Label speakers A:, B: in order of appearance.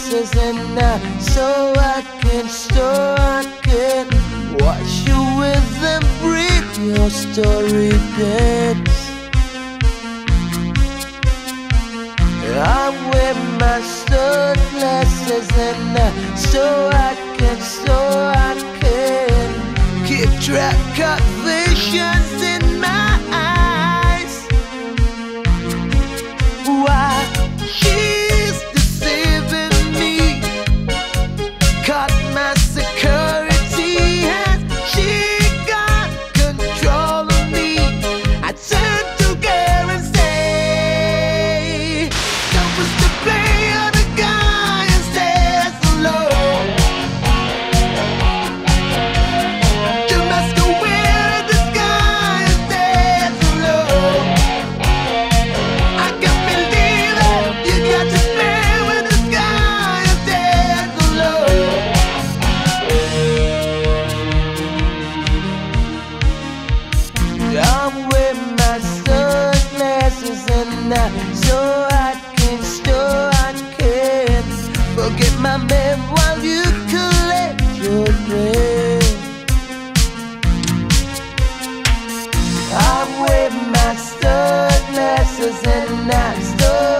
A: glasses and so I can watch you with them, read your story, dance. I wear my sunglasses and so I can keep track of visions in my eyes. Why she's deceiving me, caught my security as she got control of me. I turn to her and say, don't push the play on the guy and says hello. You must go where the sky and says hello. I can't believe it, you got to play with the sky and says hello. I'm wearing my sunglasses and so I can forget my man while you collect your breath. I'm wearing my sunglasses and